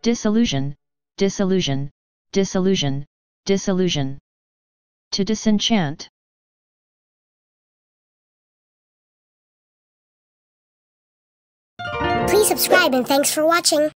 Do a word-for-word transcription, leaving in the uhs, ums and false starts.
disillusion, disillusion, disillusion, disillusion. To disenchant. Please subscribe and thanks for watching.